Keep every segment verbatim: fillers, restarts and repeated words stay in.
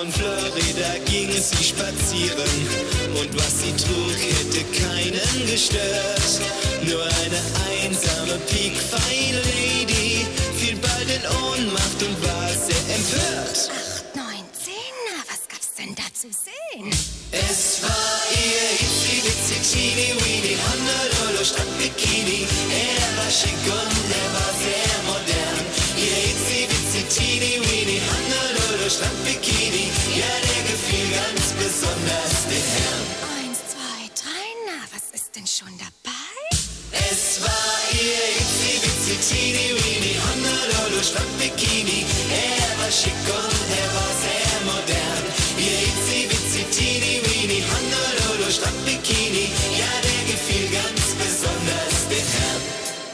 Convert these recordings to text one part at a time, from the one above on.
von Florida gingen sie spazieren und was sie trug, hätte keinen gestört. Nur eine einsame, piekfeine Lady fiel bald in Ohnmacht und war sehr empört. Acht, neun, zehn, na, was gab's denn da zu sehen? Es war ihr Itsy Bitsy Teeny Weeny Honolulu Strandbikini. Er war schick und er war sehr modern. Ihr Itsy Bitsy Teeny Weeny Honolulu Strandbikini. Ja, der gefiel ganz besonders den Herrn. Eins, zwei, drei, na, was ist denn schon dabei? Es war ihr Itsy Bitsy Teeny Weeny Honolulu Strandbikini. Er war schick und er war sehr modern. Ihr Itsy Bitsy Teeny Weeny Honolulu Strandbikini. Ja, der gefiel ganz besonders den Herrn.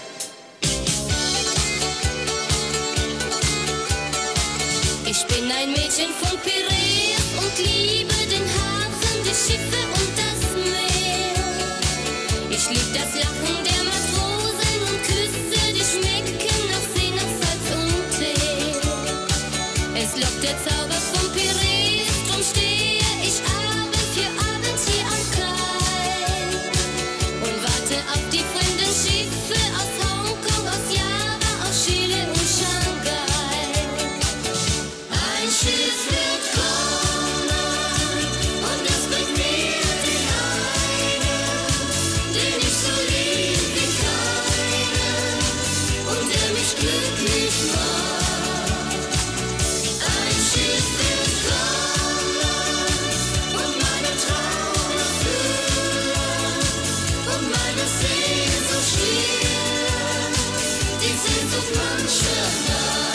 Ich bin ein Mädchen von Piräus und liebe den Hafen, die Schiffe und das Meer. Ich lieb das Lachen der Matrosen und Küsse, die schmecken nach See, nach Salz und Tee. Es lockt der Zauber von Piräus, drum stehe ich abends für Abenteuer am Kai und warte auf die fremden Schiffe aus Hongkong, aus Java, aus Chile und Shanghai. Ein Schiff wird kommen und das bringt mir den einen, den ich so lieb wie keinen und der mich glücklich macht. Ein Schiff wird kommen und meinen Traum erfüllen und meine Sehnsucht stillen, die Sehnsucht mancher Nacht.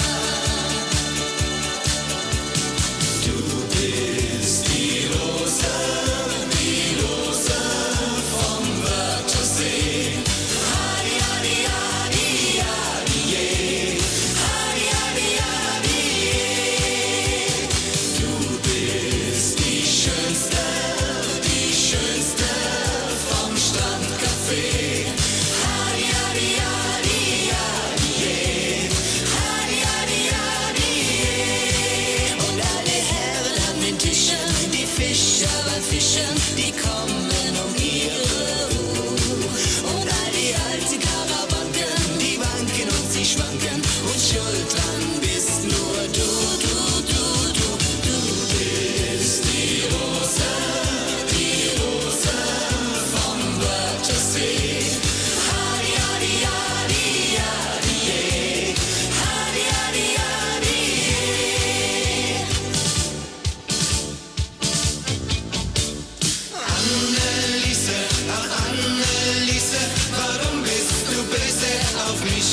Du bist die Rose, die Rose vom Wörthersee. Hadi, hadi, hadi, hadi, je. Hadi, hadi, hadi, je. Du bist die Schönste, die Schönste vom Strandcafé. Hadi, hadi, hadi, hadi, je. Hadi, hadi, hadi, je. Und alle Herren an den Tischen, die Fischer beim Fischen, die kommen um ihre Ruhe. Und all die alten Karawanken, die wanken und sie schwanken und schuld dran bist nur du, du, du, du. Du bist die Rose, die Rose vom Wörthersee. Hadi, hadi, hadi, hadi, je. Hadi, hadi, hadi, je. Anneliese, ach Anneliese, warum bist du böse auf mich?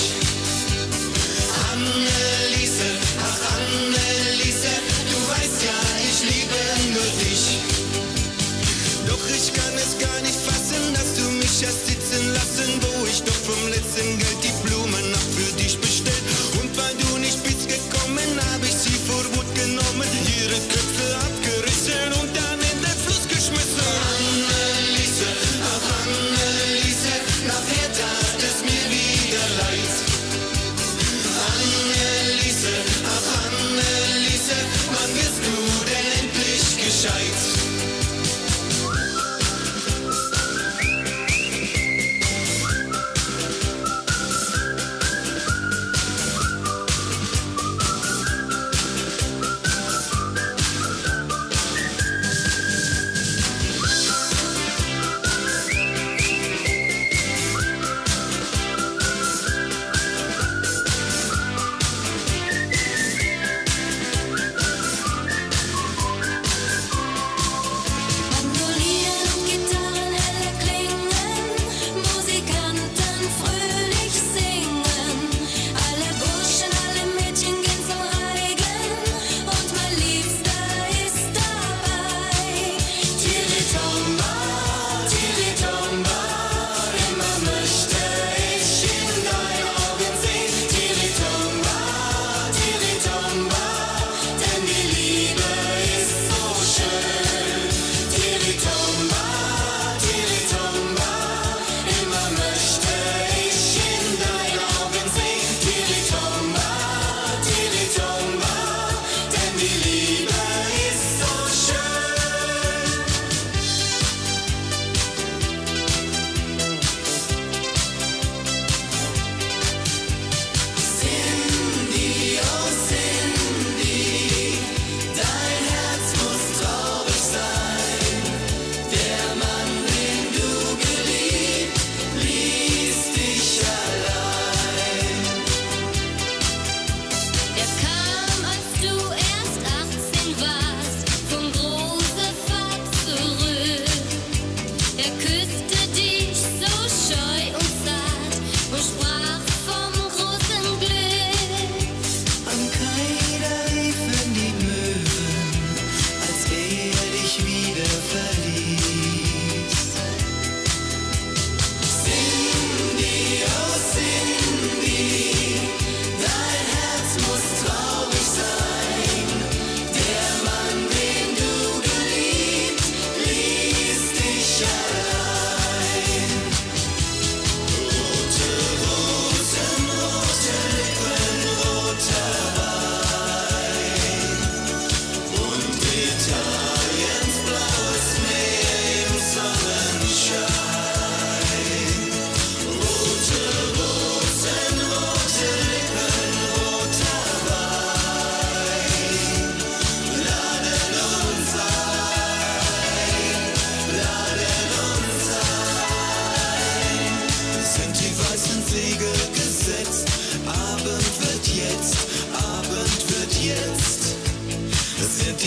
Anneliese, ach Anneliese, du weißt ja, ich liebe nur dich. Doch ich kann es gar nicht fassen, dass du mich hast sitzen lassen, wo ich doch vom letzten Geld die Blumen noch für dich bestellt. Und weil du nicht bist gekommen, hab ich sie vor Wut genommen, ihre Köpfe abgerissen und dann in den Fluss geschmissen. Anneliese, ach Anneliese, nachher tat es mir wieder leid. Anneliese, ach Anneliese, wann wirst du denn endlich gescheit?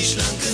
die schlanken